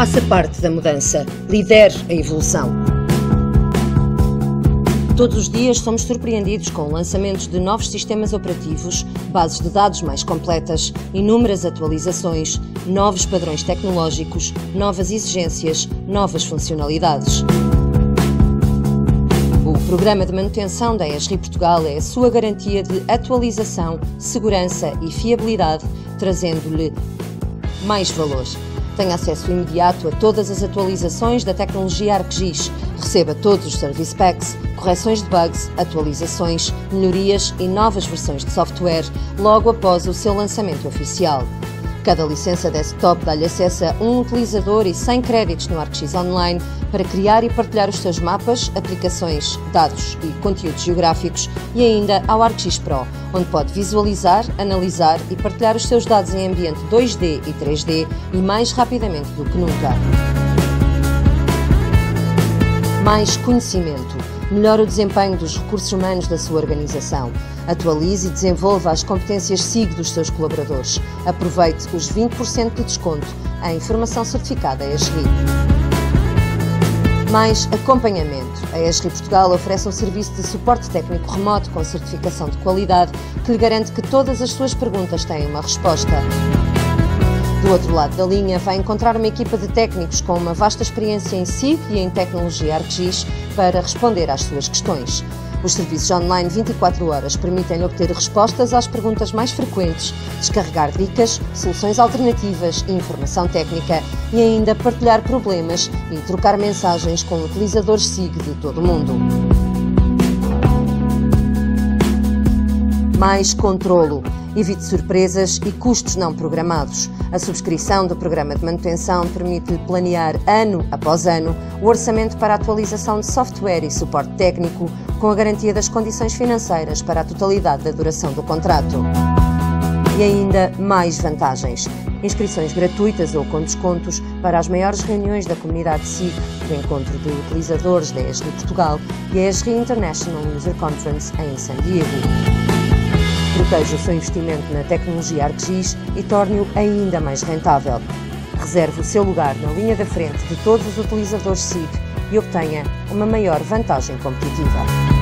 Faça parte da mudança. Lidere a evolução. Todos os dias somos surpreendidos com lançamentos de novos sistemas operativos, bases de dados mais completas, inúmeras atualizações, novos padrões tecnológicos, novas exigências, novas funcionalidades. O Programa de Manutenção da ESRI Portugal é a sua garantia de atualização, segurança e fiabilidade, trazendo-lhe mais valor. Tenha acesso imediato a todas as atualizações da tecnologia ArcGIS. Receba todos os Service Packs, correções de bugs, atualizações, melhorias e novas versões de software logo após o seu lançamento oficial. Cada licença desktop dá-lhe acesso a um utilizador e 100 créditos no ArcGIS Online para criar e partilhar os seus mapas, aplicações, dados e conteúdos geográficos e ainda ao ArcGIS Pro, onde pode visualizar, analisar e partilhar os seus dados em ambiente 2D e 3D e mais rapidamente do que nunca. Mais conhecimento. Melhore o desempenho dos recursos humanos da sua organização. Atualize e desenvolva as competências SIG dos seus colaboradores. Aproveite os 20% de desconto em formação certificada ESRI. Mais acompanhamento. A ESRI Portugal oferece um serviço de suporte técnico remoto com certificação de qualidade que lhe garante que todas as suas perguntas têm uma resposta. Do outro lado da linha, vai encontrar uma equipa de técnicos com uma vasta experiência em SIG e em tecnologia ArcGIS para responder às suas questões. Os serviços online 24 horas permitem-lhe obter respostas às perguntas mais frequentes, descarregar dicas, soluções alternativas e informação técnica e ainda partilhar problemas e trocar mensagens com utilizadores SIG de todo o mundo. Mais controlo. Evite surpresas e custos não programados. A subscrição do Programa de Manutenção permite-lhe planear ano após ano o orçamento para a atualização de software e suporte técnico, com a garantia das condições financeiras para a totalidade da duração do contrato. E ainda mais vantagens. Inscrições gratuitas ou com descontos para as maiores reuniões da comunidade SIG, do encontro de utilizadores da ESRI Portugal e a ESRI International User Conference em San Diego. Proteja o seu investimento na tecnologia ArcGIS e torne-o ainda mais rentável. Reserve o seu lugar na linha da frente de todos os utilizadores SIG e obtenha uma maior vantagem competitiva.